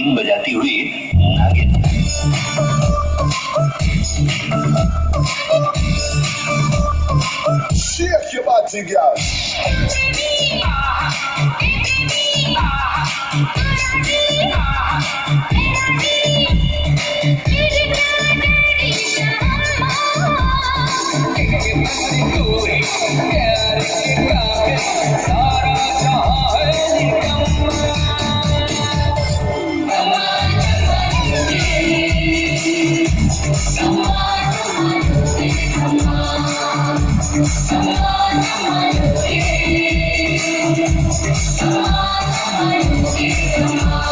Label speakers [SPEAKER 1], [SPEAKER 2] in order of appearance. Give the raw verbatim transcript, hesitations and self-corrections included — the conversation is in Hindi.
[SPEAKER 1] बीन बजाती हुई नागिन।
[SPEAKER 2] Shake your body, girl.
[SPEAKER 3] Come on, come on, come on, come on.